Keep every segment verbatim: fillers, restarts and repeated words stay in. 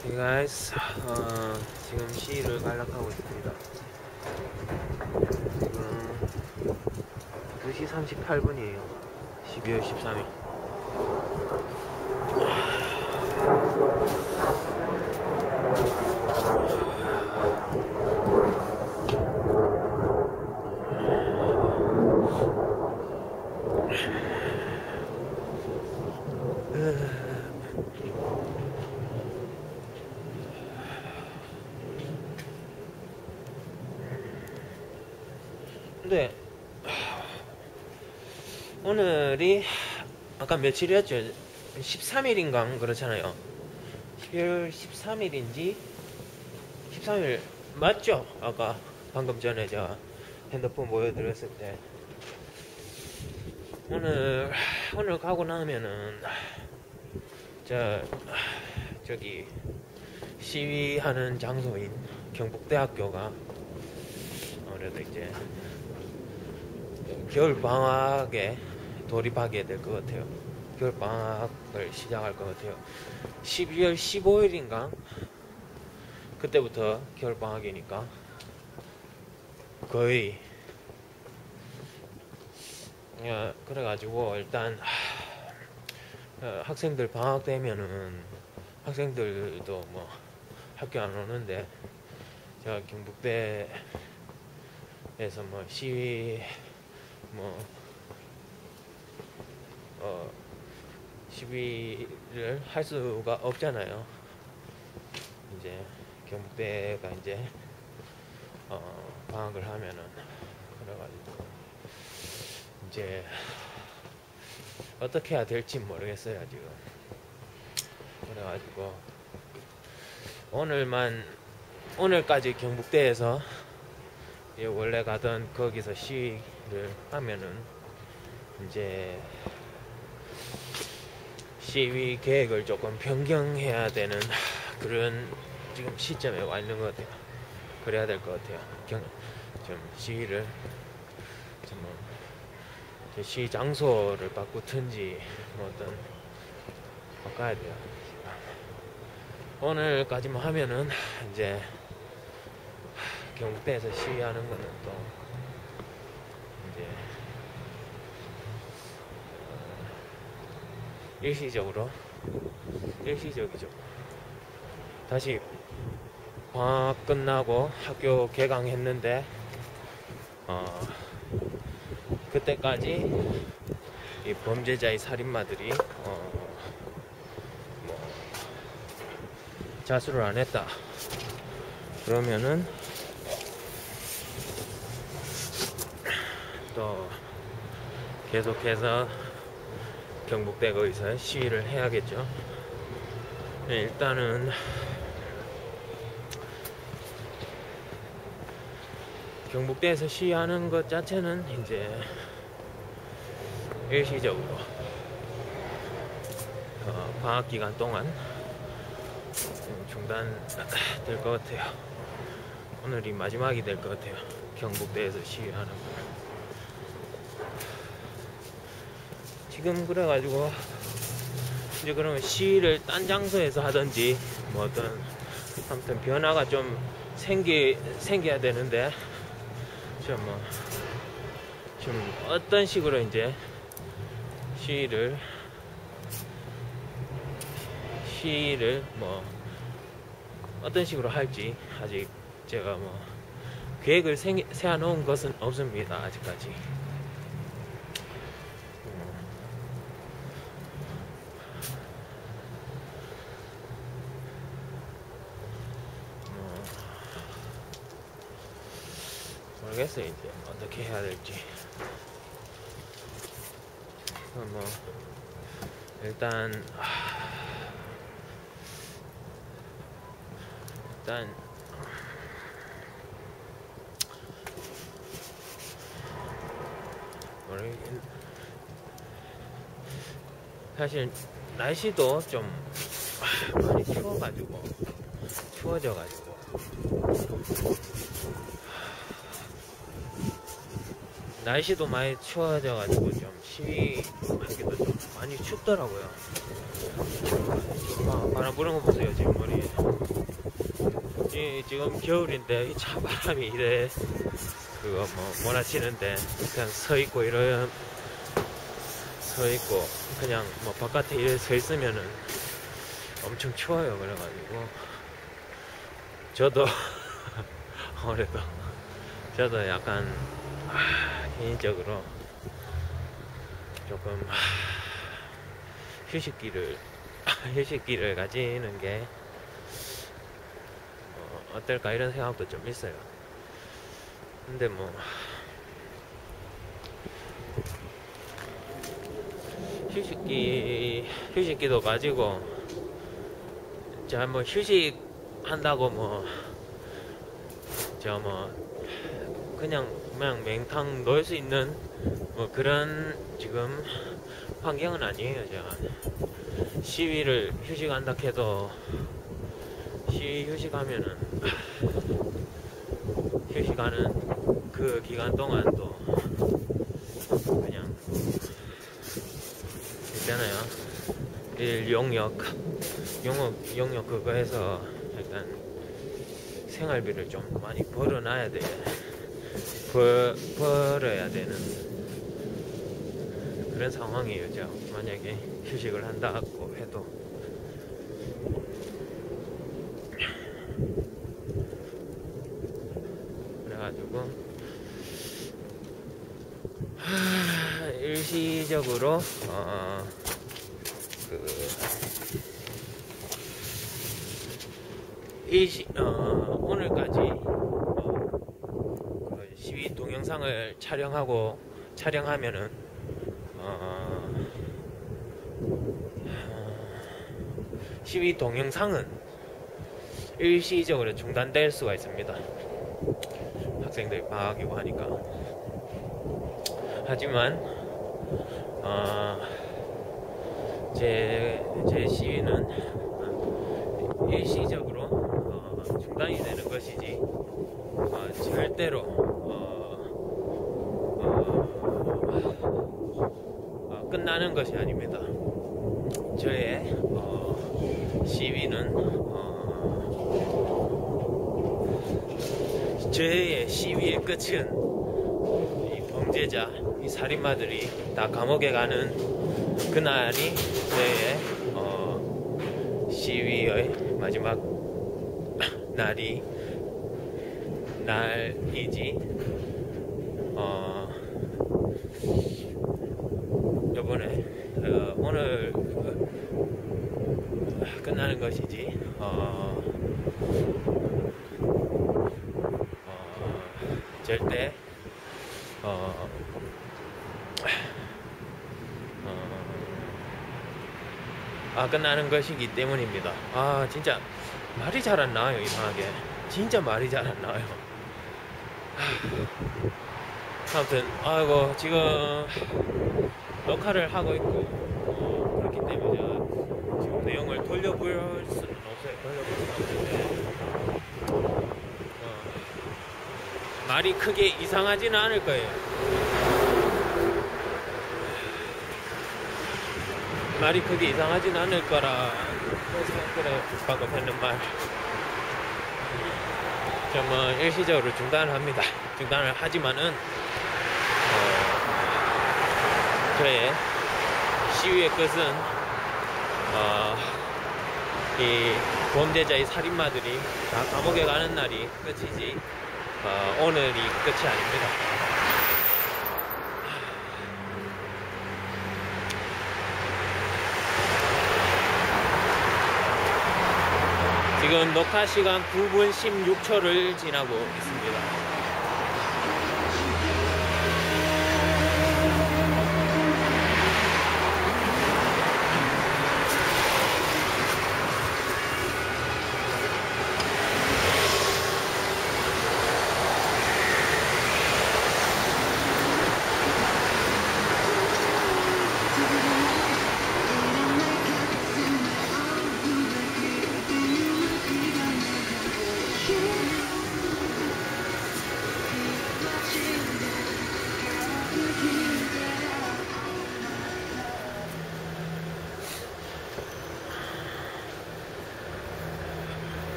Hey guys, 어, 지금 시위를 간략하고 있습니다. 지금 두 시 삼십팔 분이에요. 십이월 십삼일. 근데 오늘이 아까 며칠이었죠? 십삼일인가 그렇잖아요. 십이월 십삼일인지 십삼일 맞죠? 아까 방금 전에 제가 핸드폰 보여드렸을 때 오늘 오늘 가고 나면은 저 저기 시위하는 장소인 경북대학교가 아무래도 이제 겨울 방학에 돌입하게 될 것 같아요. 겨울 방학을 시작할 것 같아요. 십이월 십오일인가 그때부터 겨울 방학이니까 거의 야, 그래가지고 일단 하, 학생들 방학 되면은 학생들도 뭐 학교 안 오는데 제가 경북대에서 뭐 시위 뭐 어, 시위를 할 수가 없잖아요. 이제 경북대가 이제 어, 방학을 하면은 그래가지고 이제 어떻게 해야 될지 모르겠어요 지금. 그래가지고 오늘만 오늘까지 경북대에서 원래 가던 거기서 시위를 하면은 이제 시위 계획을 조금 변경해야 되는 그런 지금 시점에 와 있는 것 같아요. 그래야 될 것 같아요. 경, 좀 시위를 좀 뭐 시위 장소를 바꾸든지 뭐 어떤 바꿔야 돼요. 오늘까지만 하면은 이제 경북대에서 시위하는 거는 또 이제 일시적으로 일시적이죠. 다시 방학 끝나고 학교 개강했는데 어 그때까지 이 범죄자의 살인마들이 어 뭐 자수를 안 했다 그러면은 또 계속해서 경북대 거기서 시위를 해야겠죠. 네, 일단은 경북대에서 시위하는 것 자체는 이제 일시적으로 어, 방학 기간 동안 중단될 것 같아요. 오늘이 마지막이 될 것 같아요. 경북대에서 시위하는 거. 지금 그래가지고 이제 그러면 시위를 딴 장소에서 하든지 뭐 어떤 아무튼 변화가 좀 생기 생겨야 되는데 좀 뭐 좀 어떤 식으로 이제 시위를 시위를 뭐 어떤 식으로 할지 아직 제가 뭐 계획을 세, 세워놓은 것은 없습니다. 아직까지. 모르겠어요. 이제 어떻게 해야 될지. 뭐 일단 일단 모르겠 사실 날씨도 좀 많이 추워가지고 추워져가지고 날씨도 많이 추워져가지고 좀 시위하기도 좀 많이 춥더라고요. 아, 바람 부는 거 보세요 지금 머리에. 이, 지금 겨울인데 이 찬바람이 이래 그거 뭐 몰아치는데 그냥 서 있고 이런 서 있고 그냥 뭐 바깥에 이래 서 있으면은 엄청 추워요. 그래가지고 저도 아무래도 저도 약간 아, 개인적으로 조금 아, 휴식기를 휴식기를 가지는 게 어, 어떨까 이런 생각도 좀 있어요. 근데 뭐 휴식기 휴식기도 가지고 자 뭐 휴식 한다고 뭐 저 뭐 그냥 그냥 맹탕 놓을 수 있는 뭐 그런 지금 환경은 아니에요. 제가 시위를 휴식한다 해도 시위 휴식하면은 휴식하는 그 기간 동안 또 그냥 있잖아요. 일 용역 용역 용역 그거 해서 약간 생활비를 좀 많이 벌어놔야 돼. 벌, 벌어야 되는 그런 상황이에요. 제가 만약에 휴식을 한다고 해도 그래가지고 하, 일시적으로 어, 그 일시 어, 오늘까지 어, 그 시위 동영상을 촬영하고 촬영하면은 어, 어, 시위 동영상은 일시적으로 중단될 수가 있습니다. 학생들이 방학이고 하니까. 하지만 어, 제, 제 시위는 일시적으로 어, 중단이 되는 것이지 어, 절대로 어, 어, 어, 끝나는 것이 아닙니다. 저의 어, 시위는 어, 저의 시위의 끝은 이 범죄자, 이 살인마들이 다 감옥에 가는 그날이 저의 어, 시위의 마지막 날이 날이지 어, 요번에 어, 오늘 어, 끝나는 것이지 어, 어, 절대 어, 어, 아 끝나는 것이기 때문입니다. 아 진짜 말이 잘 안 나와요. 이상하게 진짜 말이 잘 안 나와요. 아무튼 아이고 지금 녹화를 하고 있고 어, 그렇기 때문에 제가 지금 내용을 돌려볼 수는 없어요. 돌려볼 수는 없는데 어, 말이 크게 이상하지는 않을 거예요. 말이 크게 이상하진 않을 거라 그래 방금 했는 말 좀 뭐 일시적으로 중단을 합니다. 중단을 하지만은 어, 저의 시위의 끝은 어, 이 범죄자의 살인마들이 다 감옥에 가는 날이 끝이지 어, 오늘이 끝이 아닙니다. 지금 녹화 시간 구 분 십육 초를 지나고 있습니다.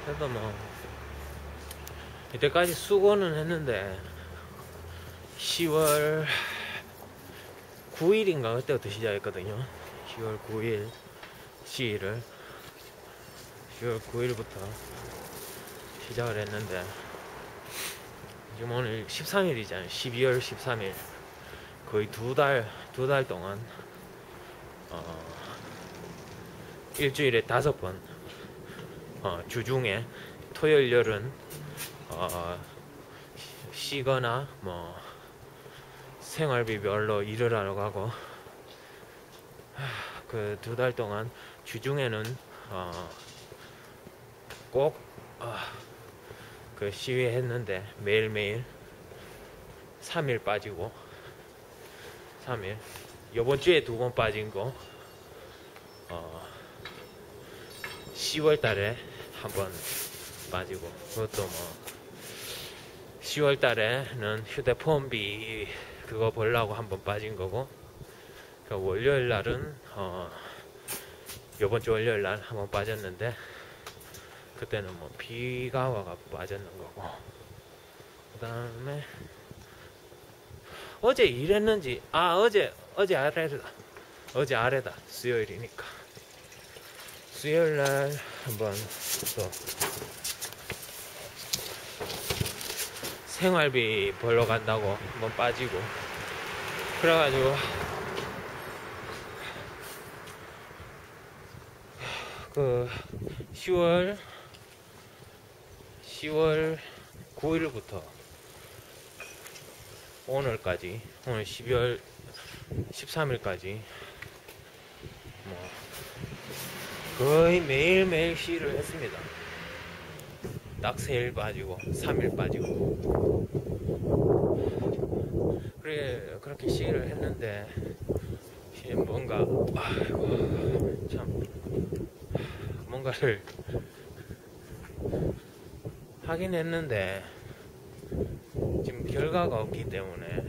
그래도 뭐 이때까지 수고는 했는데 시월 구일인가 그때부터 시작했거든요. 시월 구일 시위를 시월 구일부터 시작을 했는데 지금 오늘 십삼일이잖아요. 십이월 십삼일 거의 두 달, 두 달 동안 어, 일주일에 다섯 번 어, 주중에 토요일 열은 어, 쉬거나 뭐 생활비별로 일을 하러 가고 그 두 달 동안 주중에는 어, 꼭 어, 그 시위했는데 매일매일 삼 일 빠지고 삼 일 요번 주에 두 번 빠진 거 어, 시월 달에 한 번 빠지고 그것도 뭐 시월 달에는 휴대폰비 그거 벌라고 한 번 빠진 거고 그 월요일 날은 어, 요번 주 월요일 날 한 번 빠졌는데 그때는 뭐 비가 와가 빠졌는 거고 그 다음에 어제 일했는지 아 어제 어제 아래다 어제 아래다 수요일이니까 수요일 날 한번 또 생활비 벌러 간다고 한번 빠지고 그래가지고 그 시월 시월 구일부터 오늘까지 오늘 십이월 십삼일까지 뭐 거의 매일매일 시위를 했습니다. 딱 세 일 빠지고 삼 일 빠지고 그래 그렇게 시위를 했는데 뭔가 아이고 참 뭔가를 하긴 했는데 지금 결과가 없기 때문에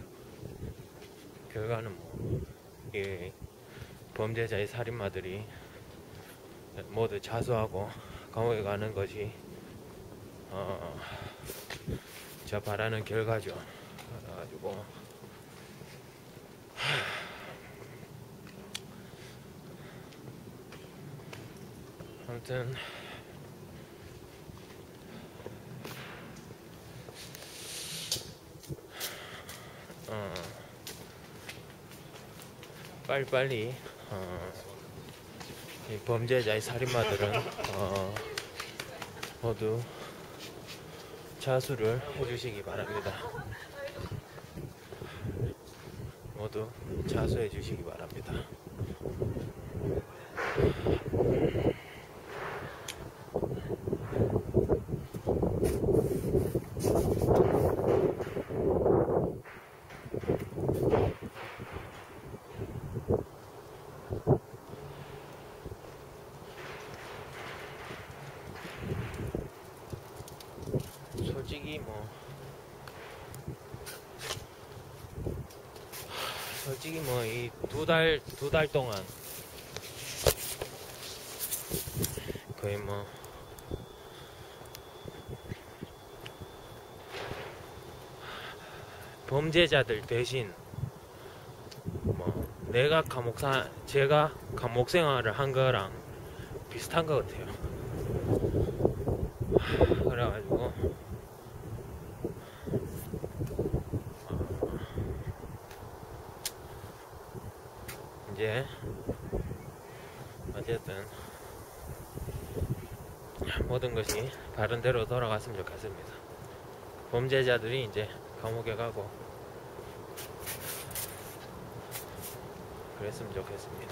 결과는 뭐 이 범죄자의 살인마들이 모두 자수하고 감옥에 가는 것이 어, 제가 바라는 결과죠. 그래가지고 아무튼 어, 빨리빨리 어, 이 범죄자의 살인마들은 어, 모두 자수를 해주시기 바랍니다. 모두 자수해 주시기 바랍니다. 솔직히 뭐 솔직히 뭐 이 두 달 두 달 동안 거의 뭐 범죄자들 대신 뭐 내가 감옥사 제가 감옥 생활을 한 거랑 비슷한 것 같아요. 그래가지고 이제 어쨌든 모든 것이 바른 대로 돌아갔으면 좋겠습니다. 범죄자들이 이제 감옥에 가고 그랬으면 좋겠습니다.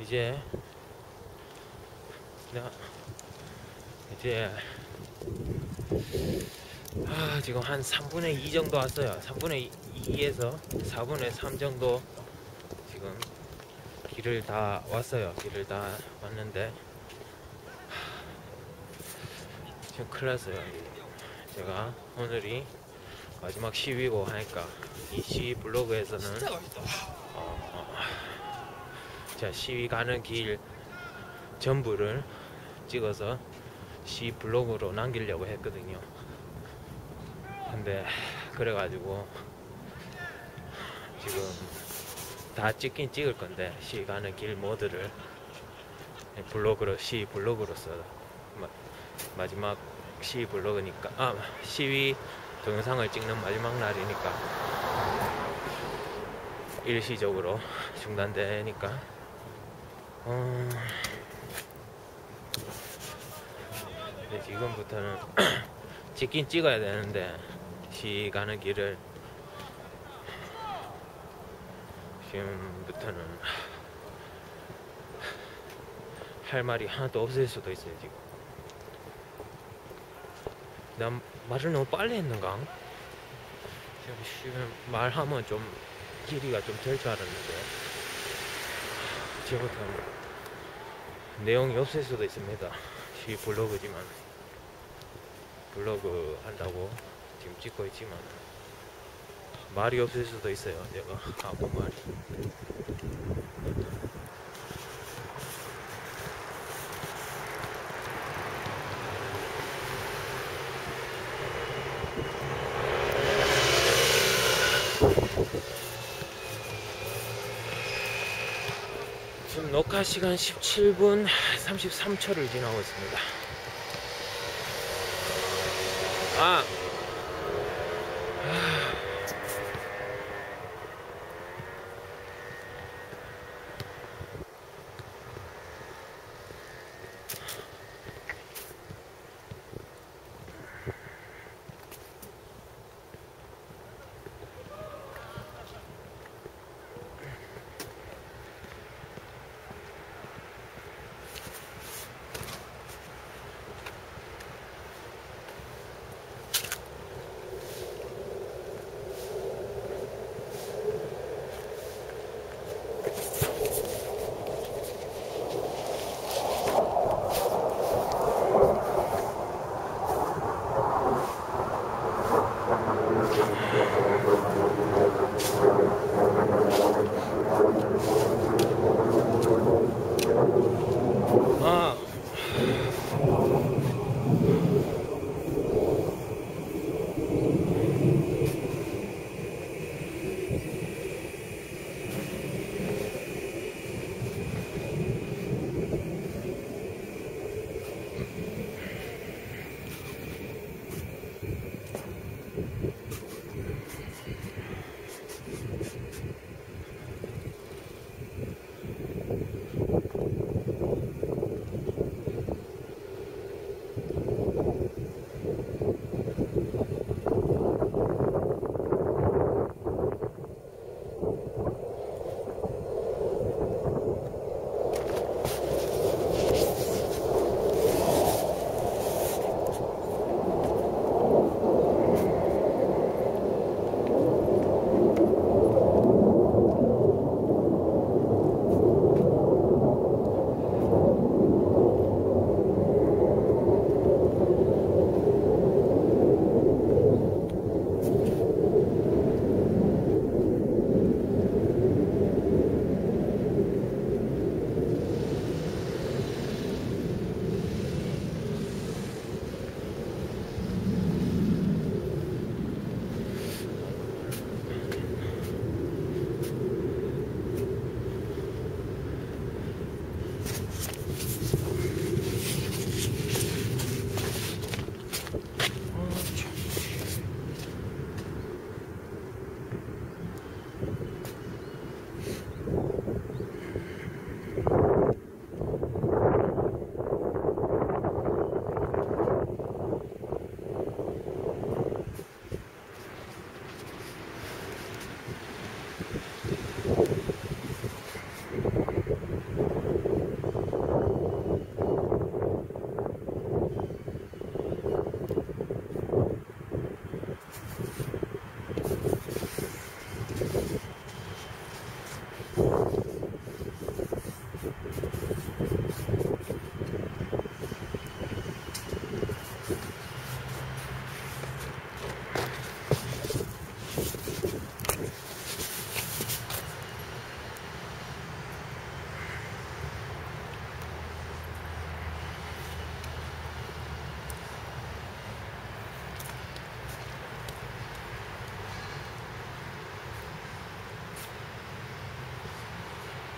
이제 나 이제 아, 지금 한 삼분의 이 정도 왔어요. 삼분의 이에서 사분의 삼 정도 지금 길을 다 왔어요. 길을 다 왔는데 지금 큰일 났어요. 제가 오늘이 마지막 시위고 하니까 이 시위 블로그에서는 어, 어, 자, 시위 가는 길 전부를 찍어서 시위 블로그로 남기려고 했거든요. 근데 그래가지고 지금 다 찍긴 찍을 건데 시위 가는 길 모드를 블로그로 시위 블로그로서 마, 마지막 시위 블로그니까 아 시위 동영상을 찍는 마지막 날이니까 일시적으로 중단되니까 어... 근데 지금부터는 찍긴 찍어야 되는데 시위 가는 길을 지금부터는 할 말이 하나도 없을 수도 있어요. 지금 난 말을 너무 빨리 했는가? 지금 말하면 좀 길이가 좀 될 줄 알았는데 지금부터는 내용이 없을 수도 있습니다. 시 블로그지만 블로그 한다고 지금 찍고 있지만 말이 없을 수도 있어요. 내가 아무 말이. 지금 녹화 시간 십칠 분 삼십삼 초를 지나고 있습니다. 아!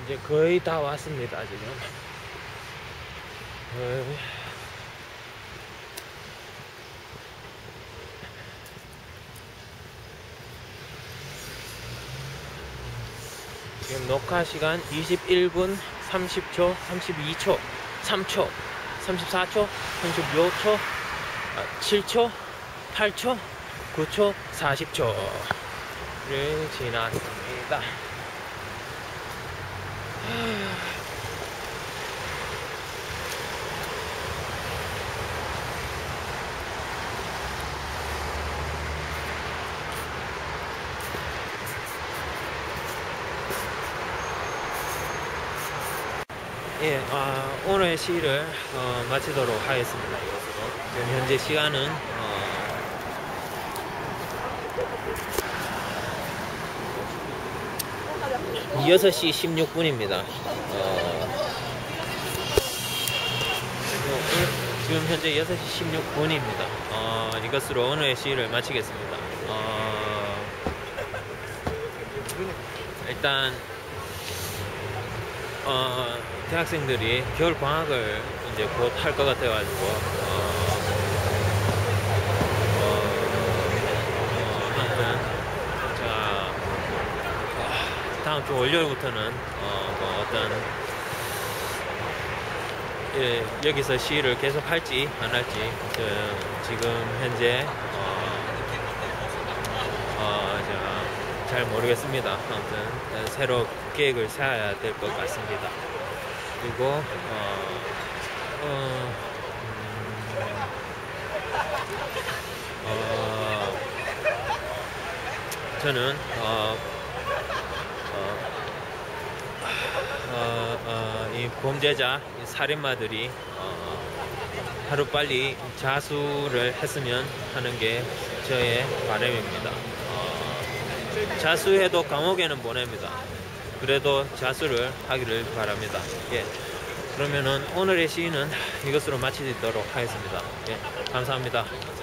이제 거의 다 왔습니다, 지금. 거의. 지금 녹화 시간 이십일 분 삼십 초, 삼십이 초, 삼 초, 삼십사 초, 삼십오 초, 칠 초, 팔 초, 구 초, 사십 초를 지났습니다. 예, 아, 오늘의 시를 어, 마치도록 하겠습니다. 이것으로 지금 현재 시간은 어, 여섯 시 십육 분입니다. 어, 지금 현재 여섯 시 십육 분입니다. 어, 이것으로 오늘의 시를 마치겠습니다. 어, 일단 어, 대학생들이 겨울 방학을 이제 곧 할 것 같아가지고 어, 어, 어, 아무튼 자 어, 다음 주 월요일부터는 어, 뭐 어떤 예, 여기서 시위를 계속 할지 안 할지 그, 지금 현재 어, 어, 제가 잘 모르겠습니다. 아무튼 새로 계획을 세워야 될 것 같습니다. 그리고 어, 어, 음, 어, 저는 어, 어, 어, 어, 이 범죄자, 이 살인마들이 어, 하루빨리 자수를 했으면 하는 게 저의 바람입니다. 어, 자수해도 감옥에는 보냅니다. 그래도 자수를 하기를 바랍니다. 예. 그러면은 오늘의 시위는 이것으로 마치도록 하겠습니다. 예. 감사합니다.